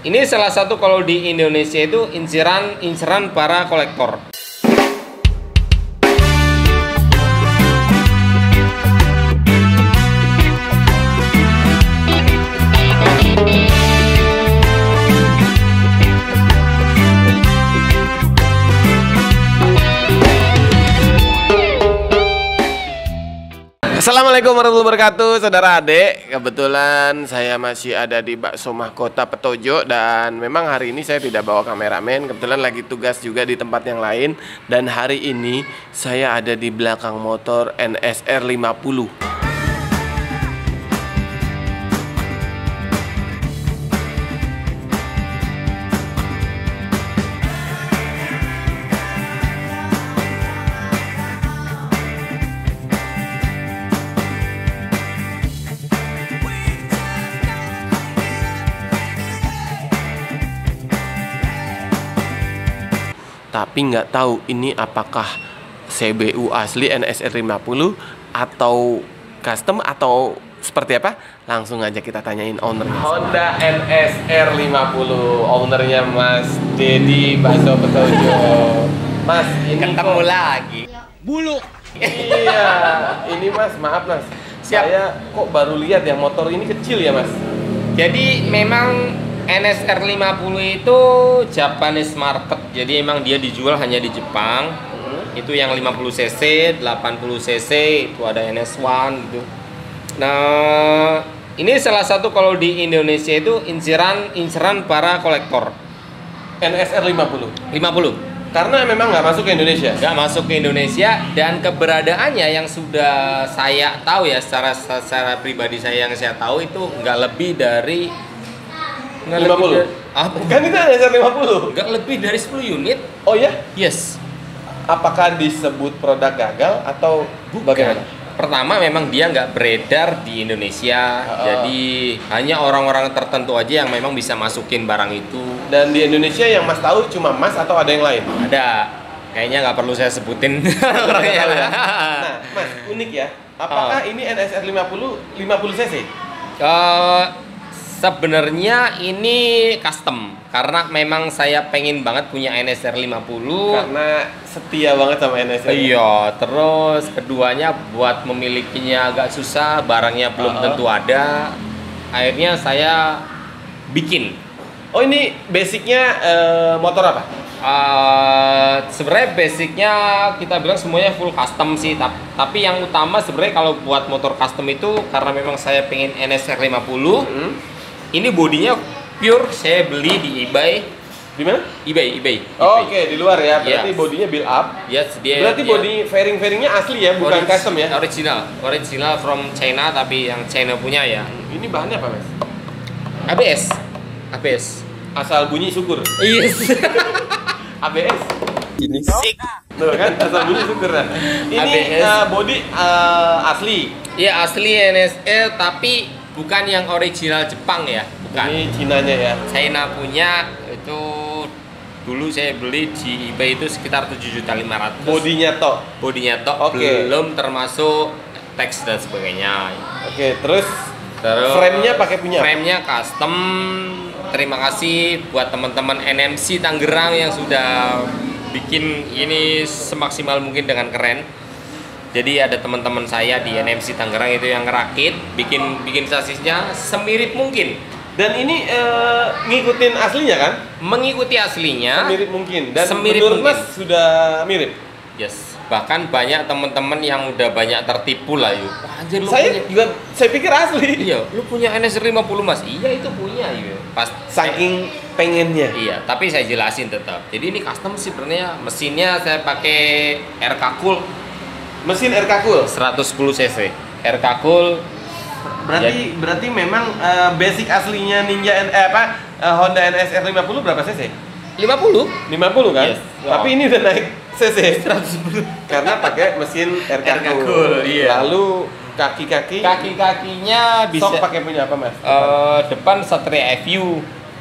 Ini salah satu kalau di Indonesia itu inceran para kolektor. Assalamualaikum warahmatullahi wabarakatuh, saudara adik. Kebetulan saya masih ada di Bakso Mahkota Petojo. Dan memang hari ini saya tidak bawa kameramen. Kebetulan lagi tugas juga di tempat yang lain. Dan hari ini saya ada di belakang motor NSR 50. Tapi nggak tahu ini apakah CBU asli NSR 50 atau custom atau seperti apa? Langsung aja kita tanyain ownernya. Honda NSR 50, ownernya Mas Dedi Bakso Petojo. Mas, ini Ketemu lagi. Bulu. Iya, ini Mas, maaf Mas. Siap. Saya kok baru lihat yang motor ini kecil ya Mas. Jadi memang NSR 50 itu Japanese market. Jadi emang dia dijual hanya di Jepang. Itu yang 50 cc, 80 cc, itu ada NS1 gitu. Nah, ini salah satu kalau di Indonesia itu inceran para kolektor. NSR 50. 50. Karena memang nggak masuk ke Indonesia. Nggak masuk ke Indonesia, dan keberadaannya yang sudah saya tahu ya, secara pribadi saya yang saya tahu itu nggak lebih dari 50. Kan itu NSR 50. Nggak lebih dari 10 unit. Oh ya? Yes. Apakah disebut produk gagal atau bagaimana? Pertama, memang dia nggak beredar di Indonesia. Jadi hanya orang-orang tertentu aja yang memang bisa masukin barang itu. Dan di Indonesia yang Mas tahu cuma Mas atau ada yang lain? Ada. Kayaknya nggak perlu saya sebutin. Ya. Nah, Mas, unik ya. Apakah ini NSR 50 cc? Sebenarnya ini custom, karena memang saya pengen banget punya NSR 50. Karena setia banget sama NSR. Iya, terus keduanya buat memilikinya agak susah, barangnya belum tentu ada. Akhirnya saya bikin. Oh, ini basicnya motor apa? Sebenarnya basicnya kita bilang semuanya full custom sih, tapi yang utama sebenarnya kalau buat motor custom itu karena memang saya pengen NSR 50. Ini bodinya pure saya beli di eBay. Di mana? eBay. Oh, oke, di luar ya. Berarti Yes. bodinya build up. Yes, dia. Berarti body fairing-fairingnya asli ya, bukan custom ya? Original from China, tapi yang China punya ya. Ini bahannya apa, Mas? ABS. Asal bunyi syukur. Yes. ABS. Ini sik. Tuh kan, asal bunyi syukur lah. Ini ABS. body asli. Iya, asli NSR, tapi bukan yang original Jepang ya, bukan. Ini Cinanya ya. China punya itu. Dulu saya beli di eBay itu sekitar 7.500.000. Bodinya tok. Oke. Belum termasuk teks dan sebagainya. Oke, terus Terus frame-nya pakai punya apa? Frame-nya custom. Terima kasih buat teman-teman NMC Tangerang yang sudah bikin ini semaksimal mungkin dengan keren. Jadi ada teman-teman saya di NMC Tangerang itu yang ngerakit, bikin sasisnya semirip mungkin. Dan ini ngikutin aslinya kan? Mengikuti aslinya. Semirip mungkin. Dan Semirip menurut mungkin. Mas sudah mirip? Yes. Bahkan banyak teman-teman yang udah banyak tertipu lah yuk. Anjir, lu Saya pikir asli. Iya, lu punya NSR 50 Mas. Iya, itu punya yuk. Pas Saking pengennya. Iya, tapi saya jelasin tetap. Jadi ini custom sih sebenarnya. Mesinnya saya pakai RK Cool. Mesin RK Cool 110 cc. RK Cool. Berarti memang basic aslinya Honda NSR 50 berapa cc? 50 kan? Yes. Tapi ini udah naik cc 110. karena pakai mesin RK Cool. Iya. Lalu Kaki-kakinya bisa sok pakai punya apa, Mas? depan Satria FU.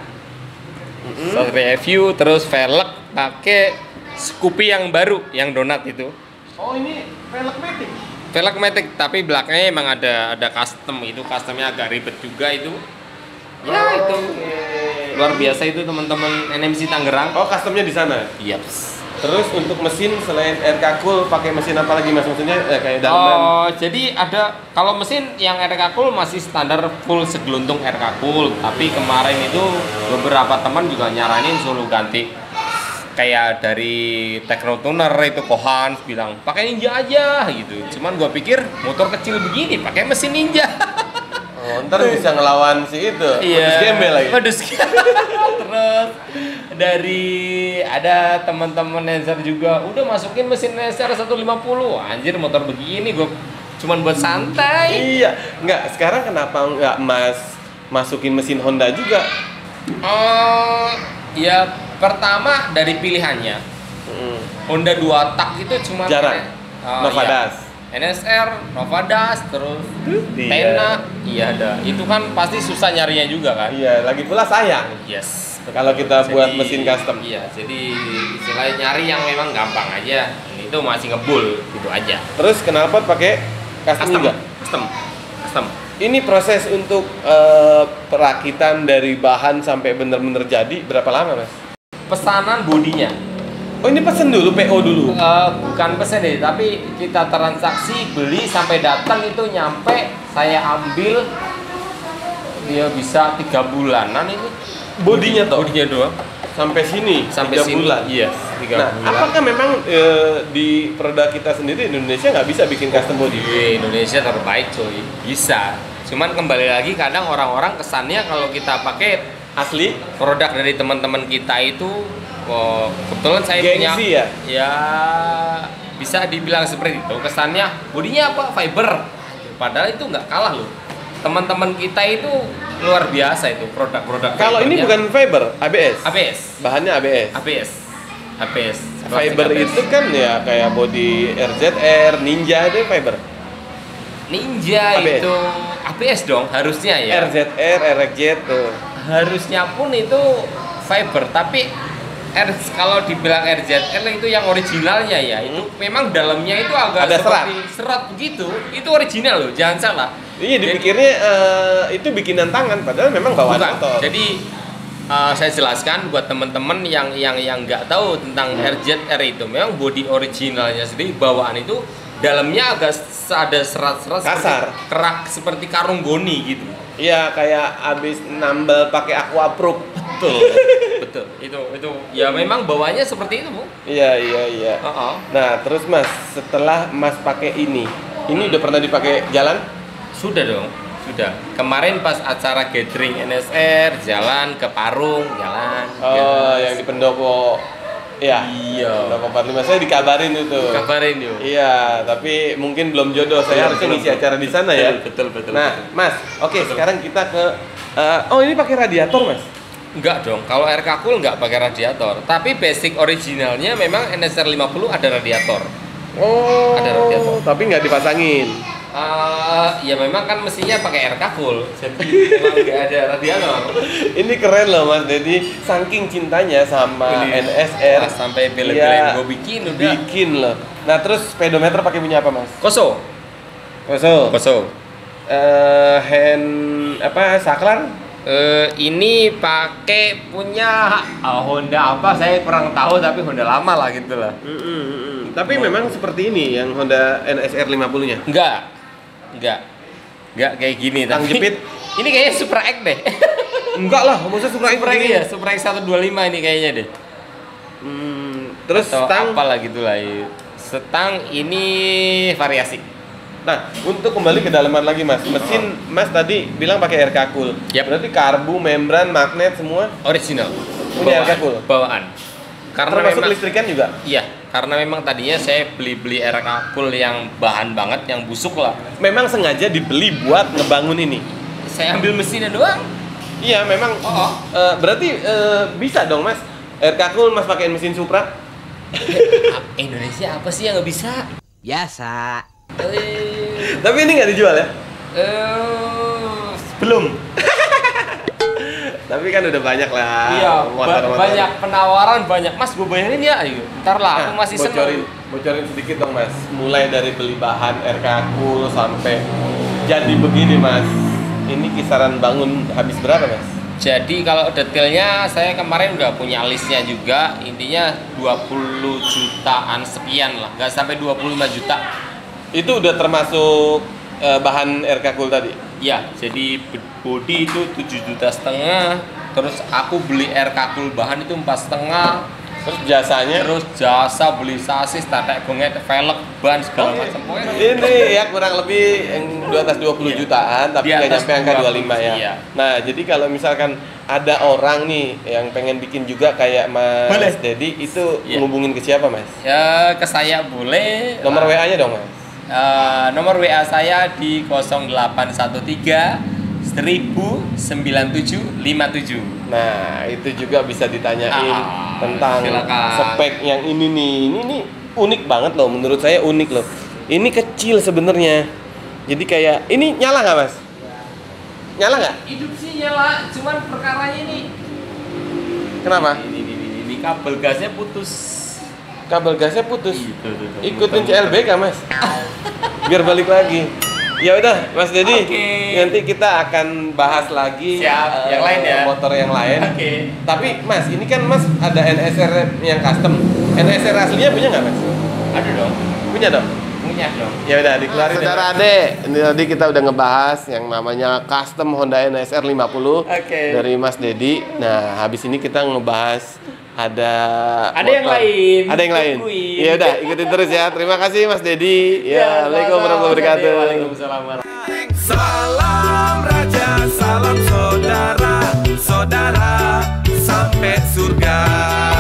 Satria FU, terus velg pakai Scoopy yang baru, yang donat itu. Oh, ini velg matic. Velg matic, tapi belakangnya emang ada custom. Itu customnya agak ribet juga itu. Ya itu. luar biasa itu teman-teman NMC Tangerang. Oh, customnya di sana. Yaps. Terus untuk mesin selain RK Cool pakai mesin apa lagi Mas? Maksudnya kayak daleman. Oh, jadi ada kalau mesin yang RK Cool masih standar full segeluntung RK Cool, tapi kemarin itu beberapa teman juga nyaranin suruh ganti kayak dari Tekno Tuner itu Kohans bilang pakai Ninja aja gitu. Cuman gua pikir motor kecil begini pakai mesin Ninja. Oh, ntar bisa ngelawan si itu. Iya. Pedus gembel lagi. Pedus terus dari ada teman-teman Lancer juga udah masukin mesin Lancer 150. Anjir motor begini gua cuman buat santai. Iya, enggak. Sekarang kenapa enggak Mas masukin mesin Honda juga? Oh, ya pertama dari pilihannya. Honda 2 tak itu cuma Jarang. Novadas. Iya. NSR, Novadas, terus Iya. Tena, iya ada. Itu kan pasti susah nyarinya juga kan? Iya, lagi pula sayang. Yes. Kalau kita buat mesin custom. Iya, jadi istilahnya nyari yang memang gampang aja. Itu masih ngebul gitu aja. Terus kenapa pakai custom juga? Custom. Ini proses untuk perakitan dari bahan sampai bener-bener jadi berapa lama, Mas? Pesanan bodinya. Oh, ini pesen dulu, PO dulu. Bukan pesen deh, tapi kita transaksi beli sampai datang itu nyampe saya ambil dia bisa 3 bulanan ini. Bodinya toh? Bodinya doang. Sampai sini, Sampai 3 sini. bulan. Iya, 3 Nah, bulan. apakah memang di produk kita sendiri Indonesia nggak bisa bikin custom body? Di Indonesia terbaik cuy. Bisa. Cuman kembali lagi kadang orang-orang kesannya kalau kita pakai Asli? produk dari teman-teman kita itu kebetulan saya punya Gengsi ya? ya bisa dibilang seperti itu. Kesannya bodinya apa? Fiber. Padahal itu nggak kalah loh. Teman-teman kita itu luar biasa itu produk-produk. Kalau ini bukan fiber, ABS. ABS. Bahannya ABS. ABS. ABS. Fiber Plastik ABS. itu kan ya kayak body RZR, Ninja itu fiber. Ninja ABS. itu ABS dong harusnya ya. RZR, RXZ tuh. Harusnya pun itu fiber, tapi kalau dibilang RZR itu yang originalnya ya, itu memang dalamnya itu agak Ada seperti serat begitu. Itu original loh, jangan salah. Iya, dipikirnya itu bikinan tangan, padahal memang bawaan Bukan. motor. Jadi saya jelaskan buat teman-teman yang nggak tahu tentang RZR itu, memang body originalnya sendiri bawaan itu dalamnya agak ada serat-serat Kasar. kerak seperti karung goni gitu. Iya, kayak abis nambal pakai aquaproof. Betul. Betul. Itu ya memang bawaannya seperti itu, Bu. Iya, iya, iya. Nah, terus Mas, setelah Mas pakai ini udah pernah dipakai jalan? Sudah dong, sudah. Kemarin pas acara gathering NSR, jalan ke Parung, jalan. Oh, yang di Pendopo. Iya. Iya. Pendopo 45 saya dikabarin itu. Kabarin yuk. Iya, tapi mungkin belum jodoh. Saya harusnya ngisi acara di sana ya. Betul. Nah, Mas, oke, sekarang kita ke ini pakai radiator, Mas. Enggak dong, kalau RK Cool enggak pakai radiator. Tapi basic originalnya memang NSR 50 ada radiator. Oh. Ada radiator. Tapi nggak dipasangin. Ya memang kan mesinnya pakai RK Cool. Jadi memang enggak ada radiator. Ini keren loh, Mas. Jadi saking cintanya sama NSR Sampai bela-belain gue bikin udah. bikin loh. Nah, terus speedometer pakai punya apa, Mas? Koso. Koso. Hand saklar? Ini pakai punya Honda apa saya kurang tahu, tapi Honda lama lah gitu lah. Tapi memang seperti ini yang Honda NSR 50-nya. Enggak kayak gini. Tang tapi jepit. Ini kayaknya Supra X deh. Enggak lah, maksudnya Supra Supra X ini ya, Supra X 125 ini kayaknya deh. Terus Atau stang. apalah gitulah. Stang ini variasi. Nah, untuk kembali ke dalaman lagi, Mas. Mesin Mas tadi bilang pakai RK Cool. Yap. Berarti karbu, membran, magnet semua Original. Ini RK Cool. Bawaan. Karena termasuk memang listrikan juga. iya, karena memang tadinya saya beli RK Cool yang bahan banget, yang busuk lah. Memang sengaja dibeli buat ngebangun ini. Saya ambil mesinnya doang. Iya, memang. Berarti bisa dong, Mas. RK Cool Mas pakein mesin Supra. Indonesia apa sih yang nggak bisa? Biasa. Tapi ini nggak dijual ya? Belum. Tapi kan udah banyak lah. Iya, motor-motor. banyak penawaran, banyak Mas, gue bayarin ya. Ayo, ntar lah, aku masih bocorin sedikit dong, Mas. Mulai dari beli bahan RK Cool sampai jadi begini, Mas. Ini kisaran bangun habis berapa, Mas? Jadi kalau detailnya saya kemarin udah punya listnya juga. Intinya 20 jutaan sekian lah, nggak sampai 25 juta. Itu udah termasuk bahan RK Cool tadi? Ya, jadi body itu 7,5 juta. Terus aku beli RK Cool bahan itu 4,5. Terus jasanya? Terus jasa beli sasis, tatek gonget, velg, ban segala macam. Ini ya kurang lebih yang di atas 20 jutaan, tapi nggak nyampe angka 25 ya. Iya. Nah, jadi kalau misalkan ada orang nih yang pengen bikin juga kayak Mas Dedi, itu ngubungin ke siapa, Mas? Ya, ke saya boleh. Nomor WA-nya dong, Mas. Nomor WA saya di 0813 109757. Nah, itu juga bisa ditanyain tentang silakan. spek yang ini nih. Ini nih unik banget loh, menurut saya unik loh. Ini kecil sebenarnya. Jadi kayak ini nyala nggak, Mas? Nyala nggak? Hidup sih nyala, cuman perkaranya ini. Kenapa? Ini kabel gasnya putus. Kabel gasnya putus. Tuh. Ikutin CLBK, Mas. Biar balik lagi. Ya udah, Mas Dedi. Nanti kita akan bahas lagi yang lain ya. Motor yang lain. Tapi Mas, ini kan Mas ada NSR yang custom. NSR aslinya punya nggak, Mas? Ada dong. Punya dong. Punya dong. Ya udah dikeluarin. Saudara Ade, ini tadi kita udah ngebahas yang namanya custom Honda NSR 50 dari Mas Dedi. Nah, habis ini kita ngebahas ada yang lain. Ada yang lain. Ya udah, ikutin terus ya. Terima kasih Mas Dedi. Ya, Waalaikumsalam warahmatullahi wabarakatuh. Waalaikumsalam. Salam raja, salam saudara, saudara sampai surga.